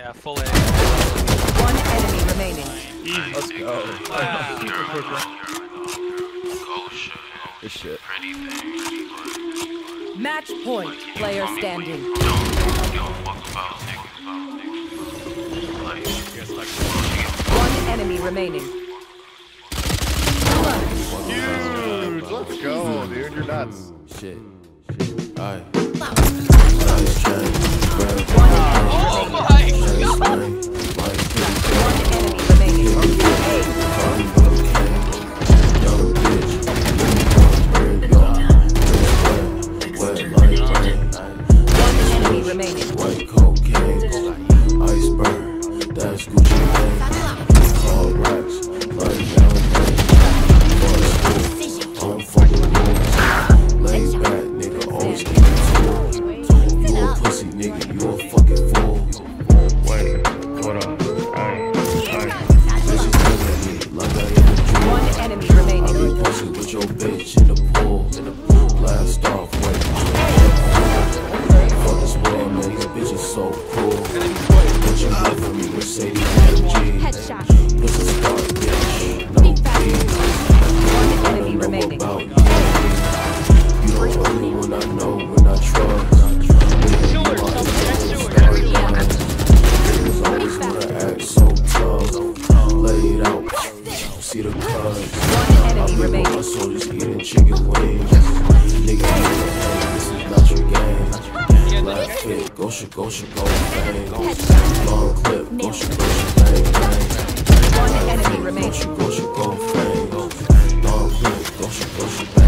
Yeah, full A. One enemy remaining. Let's go. Wow. Good shit. Match point. Player standing. One enemy remaining. Huge. Let's go, dude. You're nuts. Shit. Alright. Oh my god! One enemy remaining. One enemy remaining. White cocaine, iceberg, that's Gucci Mane. All racks, like down I'm fucking rules. Lay back, nigga, always keep it cool. You a pussy, nigga, you a fucking fool. Wait, hold up, ayy. Bitches look at me like I am a jewel. One enemy remaining. I be pushing with your bitch in the pool. Blast off, wait. Fuck this world, man, these bitches so cool. What you want from me, Mercedes AMG? Pussy start, bitch, no keys. One enemy remaining. About you the only one I know when I trust. Niggas always wanna act so tough. Lay it out, see the cuz. One enemy remaining. My soldiers eating chicken wings. Nigga, this is not your game. Black fit, go shit, go bang. Long clip, go shit, bang, bang. One enemy remaining. Go shit, go bang. Long clip, go shit, bang.